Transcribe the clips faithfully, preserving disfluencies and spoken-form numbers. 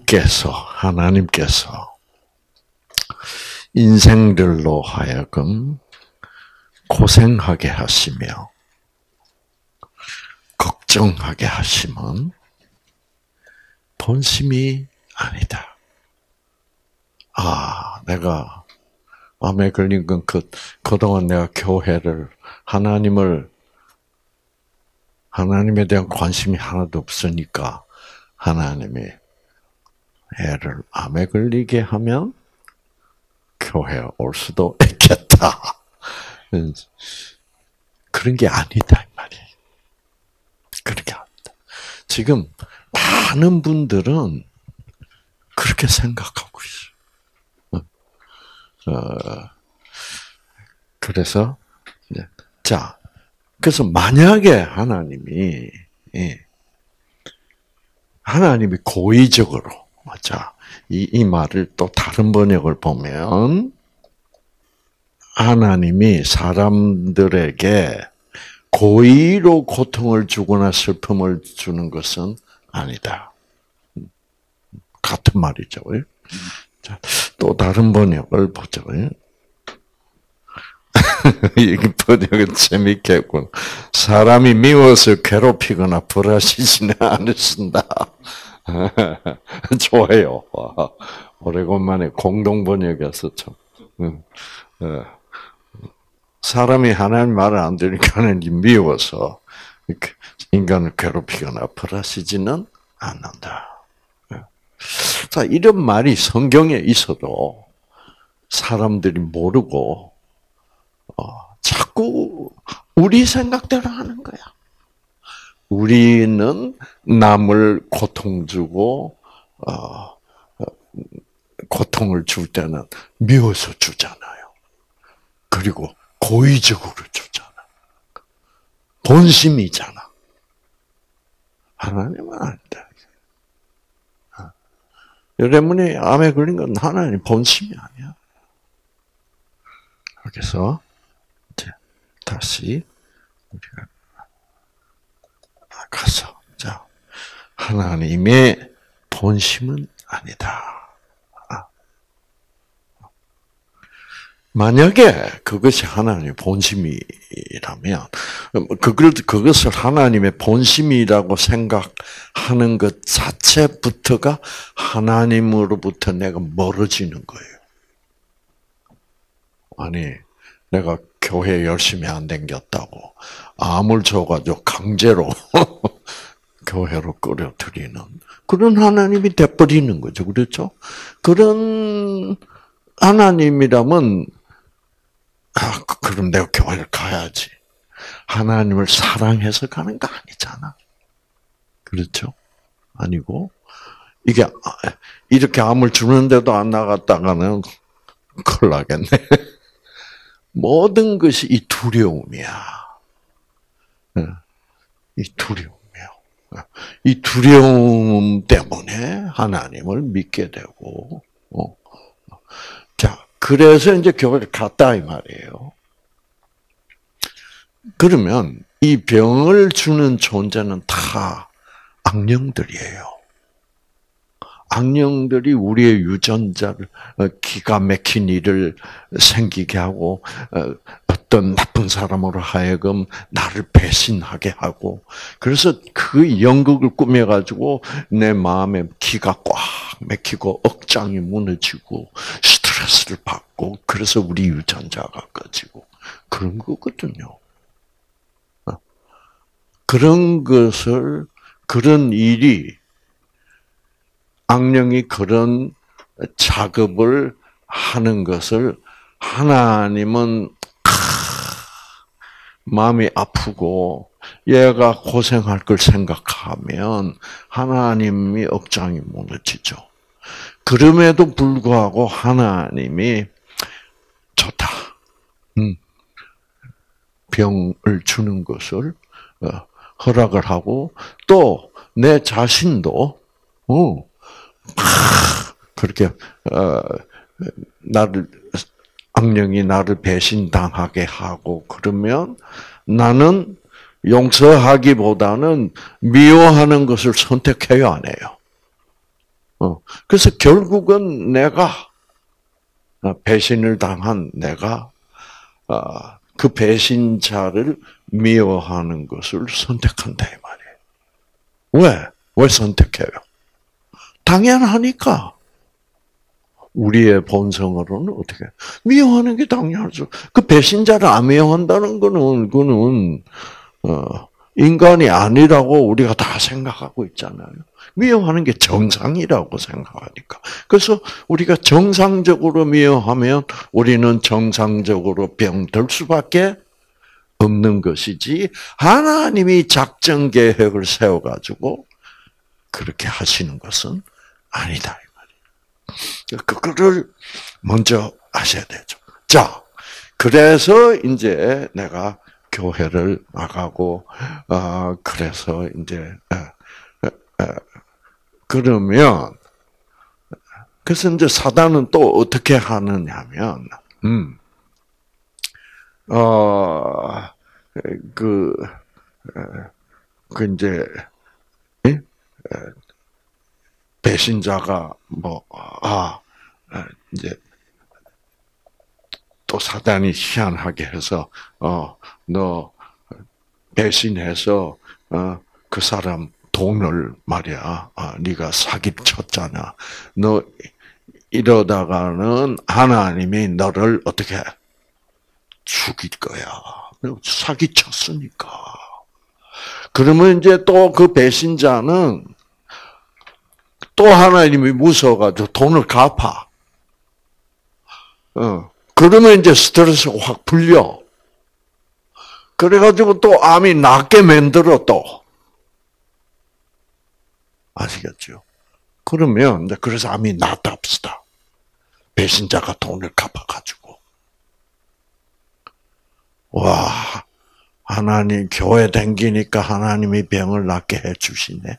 주께서, 하나님께서 인생들로 하여금 고생하게 하시며 걱정하게 하시면 본심이 아니다. 아, 내가 암에 걸린 건 그, 그동안 내가 교회를, 하나님을, 하나님에 대한 관심이 하나도 없으니까 하나님이 애를 암에 걸리게 하면 교회에 올 수도 있겠다. 그런 게 아니다, 이 말이에요. 그런 게 아니다. 지금 많은 분들은 그렇게 생각하고 있어요. 어, 그래서, 자, 그래서 만약에 하나님이, 예, 하나님이 고의적으로, 자, 이, 이 말을 또 다른 번역을 보면, 하나님이 사람들에게 고의로 고통을 주거나 슬픔을 주는 것은 아니다. 같은 말이죠. 자, 또 다른 번역을 보죠. 이 번역은 재밌겠군. 사람이 미워서 괴롭히거나 불하시지는 않으신다. 좋아요. 오래간만에 공동 번역이어서 참. 사람이 하나님 말을 안 들으니까 하나님 미워서 인간을 괴롭히거나 벌하시지는 않는다. 자, 이런 말이 성경에 있어도 사람들이 모르고 어, 자꾸 우리 생각대로 하는 거야. 우리는 남을 고통 주고 어, 고통을 줄 때는 미워서 주잖아요. 그리고 고의적으로 주잖아. 본심이잖아. 하나님은 아니다. 여러분이 암에 걸린 건 하나님 본심이 아니야. 그래서 이제 다시 우리가 가서 자 하나님의 본심은 아니다. 만약에 그것이 하나님의 본심이라면, 그걸, 그것을 하나님의 본심이라고 생각하는 것 자체부터가 하나님으로부터 내가 멀어지는 거예요. 아니, 내가 교회 열심히 안 다녔다고 암을 줘가지고 강제로 교회로 끌어들이는 그런 하나님이 돼버리는 거죠. 그렇죠? 그런 하나님이라면 아, 그럼 내가 교회를 가야지. 하나님을 사랑해서 가는 거 아니잖아. 그렇죠? 아니고, 이게, 이렇게 암을 주는데도 안 나갔다가는 큰일 나겠네. 모든 것이 이 두려움이야. 이 두려움이야. 이 두려움 때문에 하나님을 믿게 되고, 어. 자, 그래서 이제 교회를 갔다 이 말이에요. 그러면 이 병을 주는 존재는 다 악령들이에요. 악령들이 우리의 유전자를 기가 막힌 일을 생기게 하고 어떤 나쁜 사람으로 하여금 나를 배신하게 하고 그래서 그 연극을 꾸며가지고 내 마음에 기가 꽉 막히고 억장이 무너지고 스트레스를 받고 그래서 우리 유전자가 꺼지고 그런 거거든요. 그런 것을 그런 일이 악령이 그런 작업을 하는 것을 하나님은 마음이 아프고 얘가 고생할 걸 생각하면 하나님이 억장이 무너지죠. 그럼에도 불구하고 하나님이 좋다. 음. 병을 주는 것을 허락을 하고 또 내 자신도 어, 그렇게 어, 나를 악령이 나를 배신당하게 하고 그러면 나는 용서하기보다는 미워하는 것을 선택해요, 안 해요? 어. 그래서 결국은 내가 배신을 당한 내가 그 배신자를 미워하는 것을 선택한다 이 말이에요. 왜? 왜 선택해요? 당연하니까. 우리의 본성으로는 어떻게 미워하는 게 당연하죠. 그 배신자를 안 미워한다는 거는 그는 어, 인간이 아니라고 우리가 다 생각하고 있잖아요. 미워하는 게 정상이라고 생각하니까. 그래서 우리가 정상적으로 미워하면 우리는 정상적으로 병들 수밖에 없는 것이지 하나님이 작전 계획을 세워가지고 그렇게 하시는 것은 아니다. 그거를 먼저 아셔야 되죠. 자, 그래서 이제 내가 교회를 나가고, 어, 그래서 이제, 에, 에, 그러면, 그래서 이제 사단은 또 어떻게 하느냐면, 음, 어, 그, 그 이제, 예? 배신자가 뭐, 아, 이제, 또 사단이 희한하게 해서, 어, 너, 배신해서, 어, 그 사람 돈을 말이야, 어, 네가 사기를 쳤잖아. 너, 이러다가는 하나님이 너를 어떻게 해? 죽일 거야. 너 사기 쳤으니까. 그러면 이제 또 그 배신자는 또 하나님이 무서워가지고 돈을 갚아. 어. 그러면 이제 스트레스가 확 풀려. 그래가지고 또 암이 낫게 만들어 또. 아시겠죠? 그러면 이제 그래서 암이 낫다 합시다. 배신자가 돈을 갚아가지고. 와, 하나님 교회 다니니까 하나님이 병을 낫게 해주시네.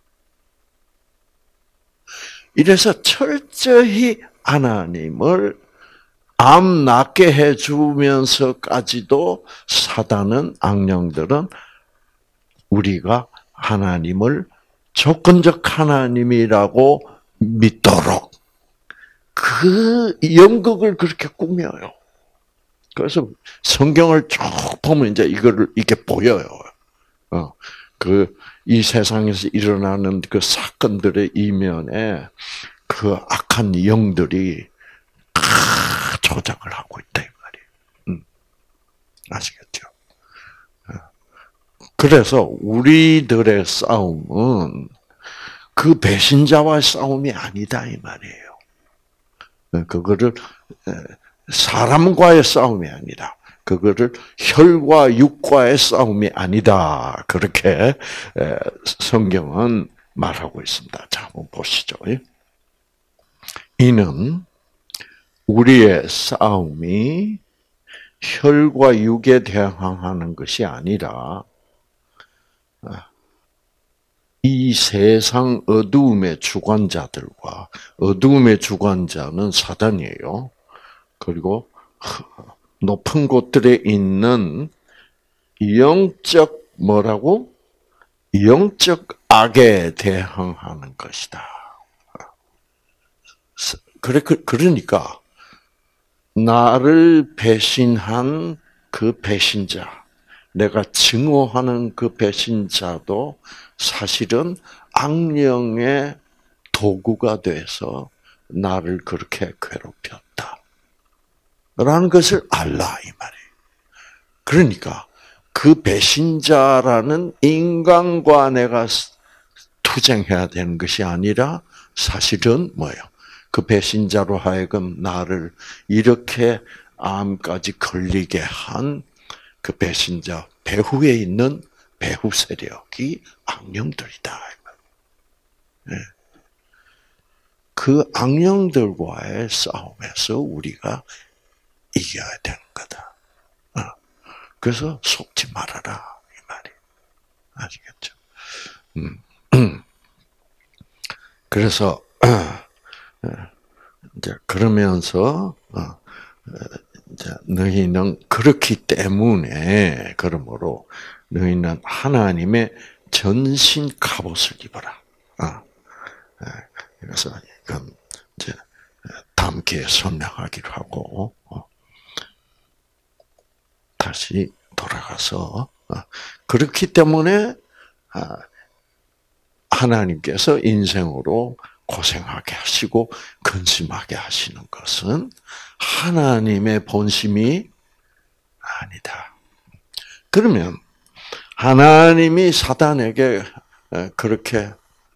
이래서 철저히 하나님을 암 낫게 해주면서까지도 사단은, 악령들은 우리가 하나님을 조건적 하나님이라고 믿도록 그 연극을 그렇게 꾸며요. 그래서 성경을 쭉 보면 이제 이거를 이게 보여요. 어, 그 이 세상에서 일어나는 그 사건들의 이면에 그 악한 영들이 다 조작을 하고 있다 이 말이에요. 음, 아시겠죠? 그래서 우리들의 싸움은 그 배신자와의 싸움이 아니다 이 말이에요. 그거를 사람과의 싸움이 아니라 그거를 혈과 육과의 싸움이 아니다. 그렇게 성경은 말하고 있습니다. 자, 한번 보시죠. 이는 우리의 싸움이 혈과 육에 대항하는 것이 아니라 이 세상 어두움의 주관자들과, 어두움의 주관자는 사단이에요. 그리고 높은 곳들에 있는 영적 뭐라고? 영적 악에 대항하는 것이다. 그래, 그러니까 나를 배신한 그 배신자, 내가 증오하는 그 배신자도 사실은 악령의 도구가 돼서 나를 그렇게 괴롭혔다. 라는 것을 알라 이 말이에요. 그러니까 그 배신자라는 인간과 내가 투쟁해야 되는 것이 아니라 사실은 뭐예요? 그 배신자로 하여금 나를 이렇게 암까지 걸리게 한 그 배신자 배후에 있는 배후 세력이 악령들이다. 네. 그 악령들과의 싸움에서 우리가 이겨야 되는 거다. 그래서 속지 말아라 이 말이 아시겠죠? 음. 그래서 이제 그러면서 이제 너희는 그렇기 때문에 그러므로 너희는 하나님의 전신 갑옷을 입어라. 그래서 이건 이제 다음 기회에 설명하기로 하고 다시 돌아가서 그렇기 때문에 하나님께서 인생으로 고생하게 하시고 근심하게 하시는 것은 하나님의 본심이 아니다. 그러면 하나님이 사단에게 그렇게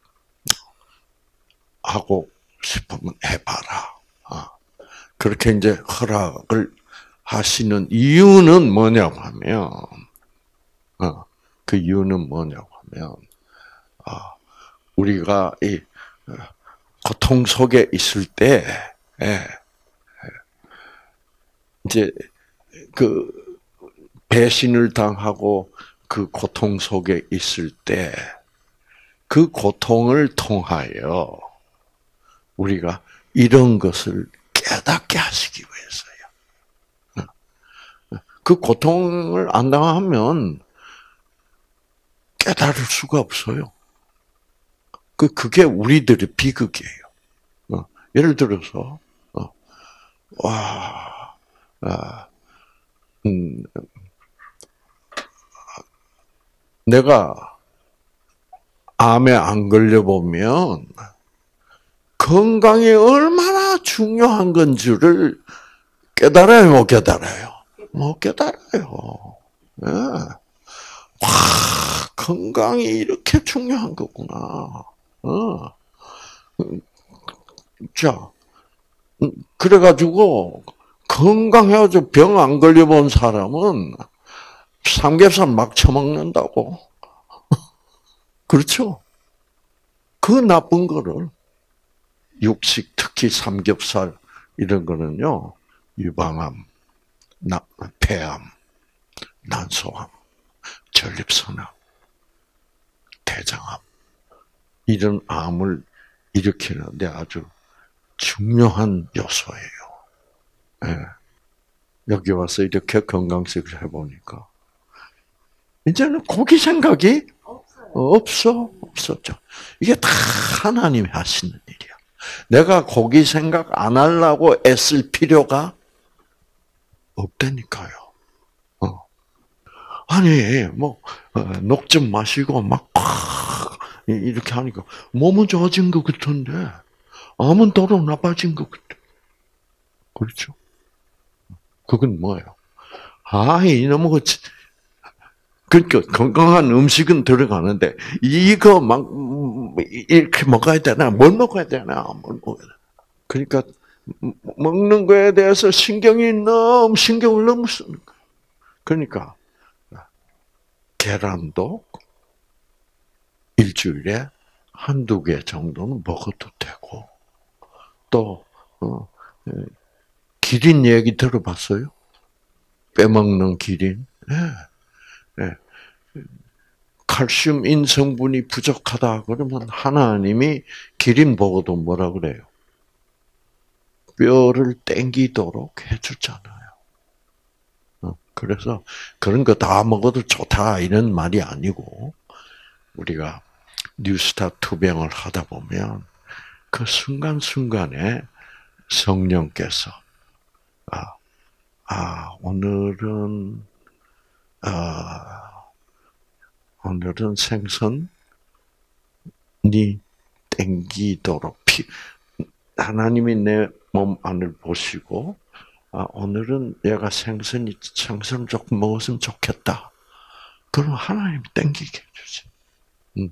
하고 싶으면 해봐라. 그렇게 이제 허락을 하시는 이유는 뭐냐고 하면, 그 이유는 뭐냐고 하면, 우리가 이 고통 속에 있을 때, 이제 그 배신을 당하고 그 고통 속에 있을 때, 그 고통을 통하여 우리가 이런 것을 깨닫게 하시기 위해서요. 그 고통을 안 당하면 깨달을 수가 없어요. 그, 그게 우리들의 비극이에요. 어, 예를 들어서, 어, 와, 아, 음, 내가 암에 안 걸려보면 건강이 얼마나 중요한 건지를 깨달아요, 못 깨달아요? 못 깨달아요. 네. 와, 건강이 이렇게 중요한 거구나. 어. 자, 그래가지고 건강해가지고 병 안 걸려본 사람은 삼겹살 막 처먹는다고. 그렇죠? 그 나쁜 거를 육식, 특히 삼겹살 이런 거는요, 유방암, 폐암, 난소암, 전립선암, 대장암 이런 암을 일으키는데 아주 중요한 요소예요. 네. 여기 와서 이렇게 건강식을 해보니까 이제는 고기 생각이 없어요. 없어, 없었죠. 이게 다 하나님이 하시는 일이야. 내가 고기 생각 안 하려고 애쓸 필요가 없다니까요. 어. 아니, 뭐, 녹 좀 마시고 막 이렇게 하니까 몸은 좋아진 것 같은데 암은 더러 나빠진 것 같아. 그렇죠? 그건 뭐예요? 아, 이놈의 그러니까 건강한 음식은 들어가는데 이거 막 이렇게 먹어야 되나? 뭘 먹어야 되나? 뭘 먹어야 되나? 그러니까 먹는 거에 대해서 신경이 너무 신경을 너무 쓰는 거야. 그러니까 계란도 일주일에 한두 개 정도는 먹어도 되고 또 어, 기린 얘기 들어봤어요? 빼먹는 기린. 네. 네. 칼슘 인성분이 부족하다 그러면 하나님이 기린 보고도 뭐라 그래요? 뼈를 땡기도록 해주잖아요. 그래서 그런 거 다 먹어도 좋다 이런 말이 아니고 우리가 뉴스타 투병을 하다 보면 그 순간순간에 성령께서 아, 아 오늘은 아, 오늘은 생선이 땡기도록 피, 하나님이 내 몸 안을 보시고 아, 오늘은 얘가 생선이 생선 조금 먹었으면 좋겠다. 그럼 하나님이 땡기게 해주지. 음.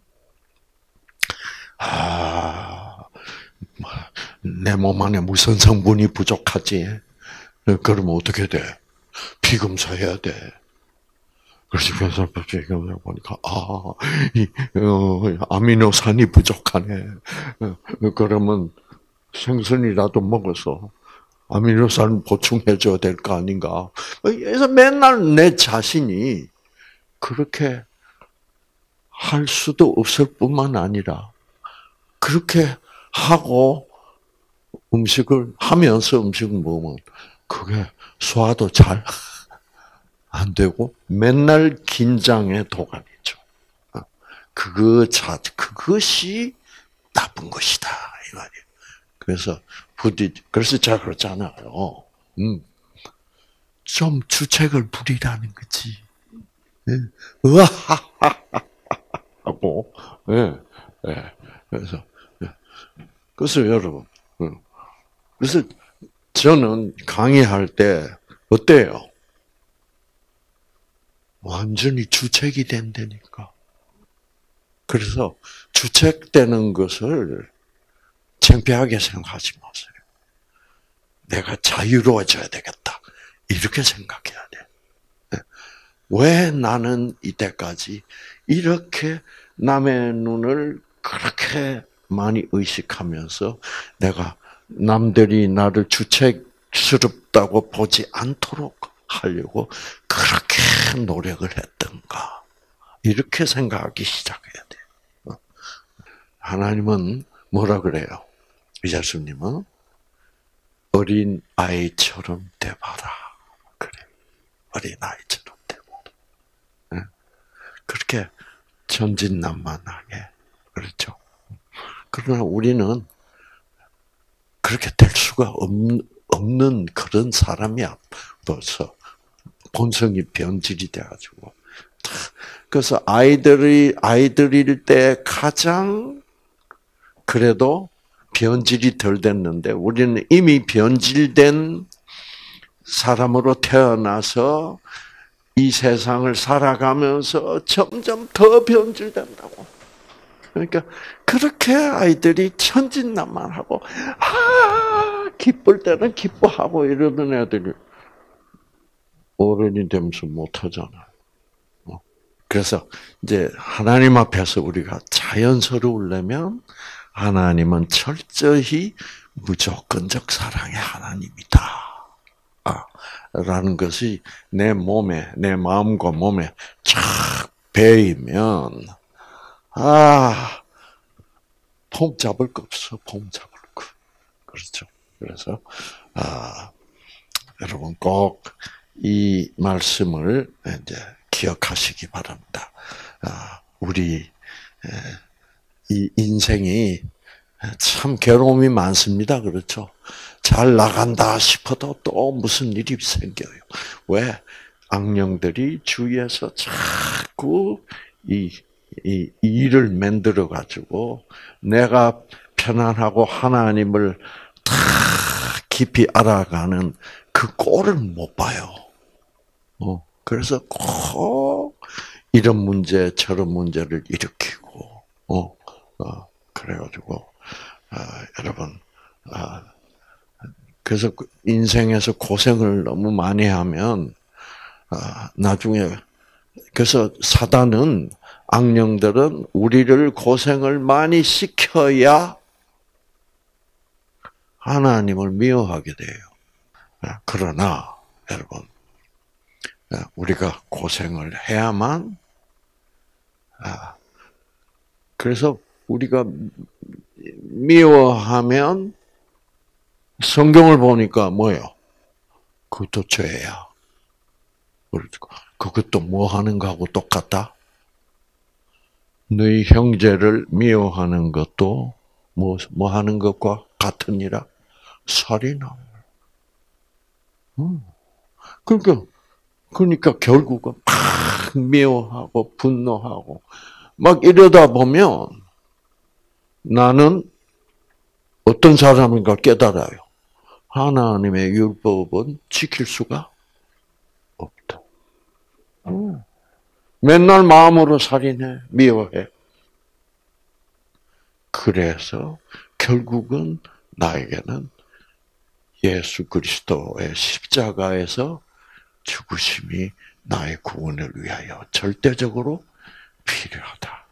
아, 내 몸 안에 무슨 성분이 부족하지? 그러면 어떻게 돼? 피 검사해야 돼. 그래서 변사 비검사 보니까 아, 이 어, 아미노산이 부족하네. 그러면 생선이라도 먹어서 아미노산 보충해줘야 될 거 아닌가. 그래서 맨날 내 자신이 그렇게 할 수도 없을 뿐만 아니라 그렇게 하고 음식을 하면서 음식을 먹으면 그게 소화도 잘 안 되고 맨날 긴장의 도가니죠. 그거 자 그것이 나쁜 것이다 이 말이에요. 그래서 부디 그래서 제가 그렇잖아요. 음, 좀 주책을 부리라는 거지. 예. 으아하하 하고, 예, 예. 그래서, 예. 그래서 여러분, 음. 그래서 저는 강의할 때 어때요? 완전히 주책이 된다니까. 그래서 주책되는 것을 창피하게 생각하지 마세요. 내가 자유로워져야 되겠다. 이렇게 생각해야 돼. 왜 나는 이때까지 이렇게 남의 눈을 그렇게 많이 의식하면서 내가 남들이 나를 주책스럽다고 보지 않도록 하려고 그렇게 노력을 했던가. 이렇게 생각하기 시작해야 돼. 하나님은 뭐라 그래요? 예수님은 어린 아이처럼 돼봐라. 그래. 어린 아이처럼 돼봐라. 그렇게 천진난만하게. 그렇죠. 그러나 우리는 그렇게 될 수가 없는 그런 사람이야. 벌써 본성이 변질이 돼가지고. 그래서 아이들이 아이들일 때 가장 그래도 변질이 덜 됐는데 우리는 이미 변질된 사람으로 태어나서 이 세상을 살아가면서 점점 더 변질된다고. 그러니까 그렇게 아이들이 천진난만하고 아 기쁠 때는 기뻐하고 이러던 애들이 어른이 되면서 못하잖아요. 그래서 이제 하나님 앞에서 우리가 자연스러우려면 하나님은 철저히 무조건적 사랑의 하나님이다. 아, 라는 것이 내 몸에, 내 마음과 몸에 쫙 배이면, 아, 폼 잡을 거 없어, 폼 잡을 거. 그렇죠. 그래서, 아, 여러분 꼭 이 말씀을 이제 기억하시기 바랍니다. 아, 우리, 이 인생이 참 괴로움이 많습니다. 그렇죠? 잘 나간다 싶어도 또 무슨 일이 생겨요. 왜? 악령들이 주위에서 자꾸 이, 이 일을 만들어 가지고 내가 편안하고 하나님을 다 깊이 알아가는 그 꼴을 못 봐요. 어, 그래서 꼭 이런 문제, 저런 문제를 일으키고, 어, 어, 그래가지고, 아, 여러분, 아, 그래서 인생에서 고생을 너무 많이 하면, 아, 나중에, 그래서 사단은, 악령들은 우리를 고생을 많이 시켜야 하나님을 미워하게 돼요. 그러나, 여러분, 우리가 고생을 해야만, 아, 그래서 우리가 미워하면 성경을 보니까 뭐예요? 그것도 죄야. 그것도 뭐 하는 거하고 똑같다? 너희 형제를 미워하는 것도 뭐, 뭐 하는 것과 같으니라? 살인함. 음. 그러니까, 그러니까 결국은 막 미워하고 분노하고 막 이러다 보면 나는 어떤 사람인가 깨달아요. 하나님의 율법은 지킬 수가 없다. 음. 맨날 마음으로 살인해, 미워해. 그래서 결국은 나에게는 예수 그리스도의 십자가에서 죽으심이 나의 구원을 위하여 절대적으로 필요하다.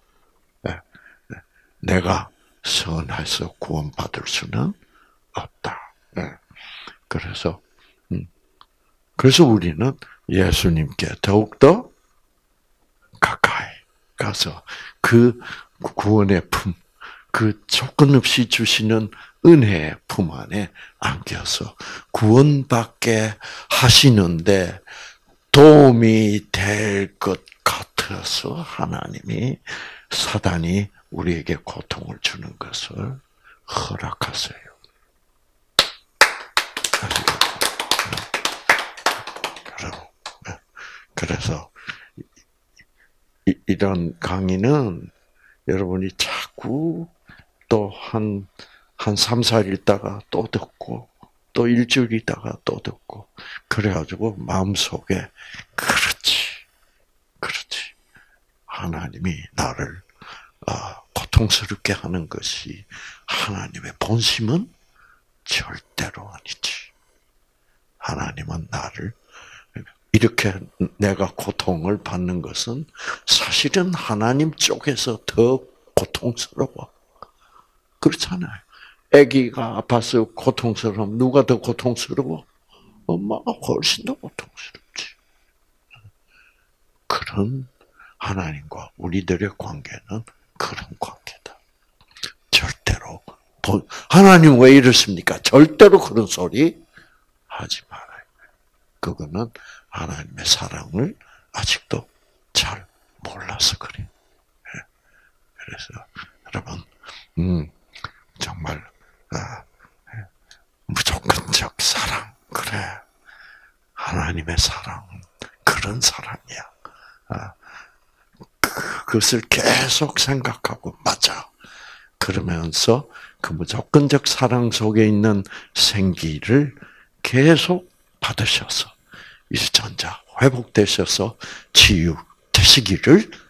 내가 선해서 구원받을 수는 없다. 그래서 그래서 우리는 예수님께 더욱더 가까이 가서 그 구원의 품, 그 조건 없이 주시는 은혜의 품 안에 안겨서 구원받게 하시는데 도움이 될 것 같아서 하나님이 사단이 우리에게 고통을 주는 것을 허락하세요. 그래서 이런 강의는 여러분이 자꾸 또 한, 한 삼, 사 일 있다가 또 듣고, 또 일주일 있다가 또 듣고, 그래가지고 마음속에, 그렇지, 그렇지. 하나님이 나를 고통스럽게 하는 것이 하나님의 본심은 절대로 아니지. 하나님은 나를 이렇게 내가 고통을 받는 것은 사실은 하나님 쪽에서 더 고통스러워. 그렇잖아요. 아기가 아파서 고통스러움 누가 더 고통스러워? 엄마가 훨씬 더 고통스럽지. 그런 하나님과 우리들의 관계는 그런 관계다. 절대로 하나님 왜 이러십니까? 절대로 그런 소리 하지 말아요. 그거는 하나님의 사랑을 아직도 잘 몰라서 그래. 그래서 여러분, 음, 정말 아, 무조건적 사랑, 그래. 하나님의 사랑, 그런 사랑이야. 아, 그것을 계속 생각하고 맞아. 그러면서 그 무조건적 사랑 속에 있는 생기를 계속 받으셔서 유전자 회복되셔서 치유되시기를